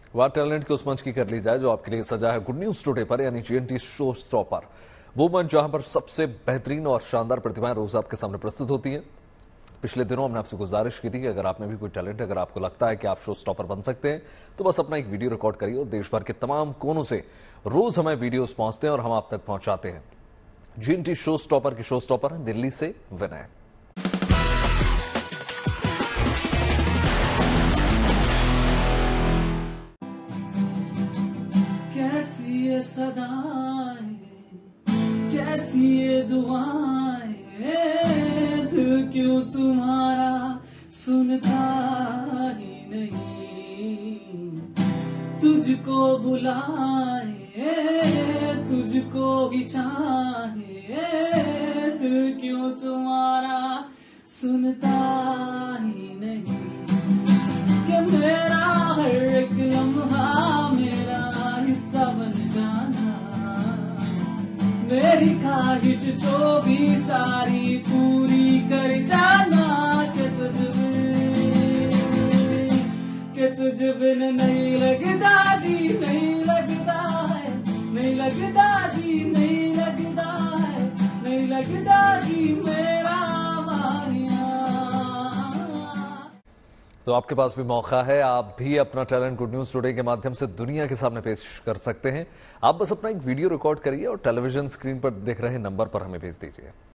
बात टैलेंट के उस मंच की कर ली जाए जो आपके लिए सजा है गुड न्यूज टुडे पर, यानी जीएनटी शो स्टॉपर। वो मंच जहां पर सबसे बेहतरीन और शानदार प्रतिभाएं रोज आपके सामने प्रस्तुत होती हैं। पिछले दिनों हमने आपसे गुजारिश की थी कि अगर आप में भी कोई टैलेंट, अगर आपको लगता है कि आप शो स्टॉपर बन सकते हैं, तो बस अपना एक वीडियो रिकॉर्ड करिए और देश भर के तमाम कोनों से रोज हमें वीडियोस पहुंचते हैं और हम आप तक पहुंचाते हैं। जीएनटी शो स्टॉपर के शो स्टॉपर हैं दिल्ली से विनय। कैसी ये सदाएं, कैसी ये दुआएं, दिल क्यों तुम्हारा सुनता ही नहीं। तुझको बुलाए, तुझको ही चाहे, दिल क्यों तुम्हारा सुनता ही नहीं। कि मेरा हर एक लम्हा मेरा हिस्सा बन जाना, मेरी ख्वाहिश जो भी सारी पूरी कर जाना। कि तुझ बिन नहीं लगता जी, नहीं लगता है, नहीं लगता जी, नहीं लगता है, नहीं लगता जी मेरा माहिया। तो आपके पास भी मौका है, आप भी अपना टैलेंट गुड न्यूज टुडे के माध्यम से दुनिया के सामने पेश कर सकते हैं। आप बस अपना एक वीडियो रिकॉर्ड करिए और टेलीविजन स्क्रीन पर दिख रहे नंबर पर हमें भेज दीजिए।